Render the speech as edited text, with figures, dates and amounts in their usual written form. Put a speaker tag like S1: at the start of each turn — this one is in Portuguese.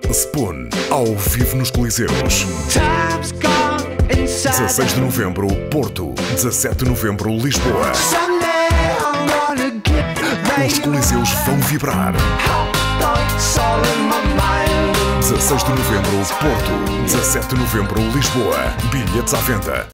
S1: Spoon, ao vivo nos Coliseus. 16 de novembro, Porto. 17 de novembro, Lisboa. Os Coliseus vão vibrar. 16 de novembro, Porto. 17 de novembro, Lisboa. Bilhetes à venda.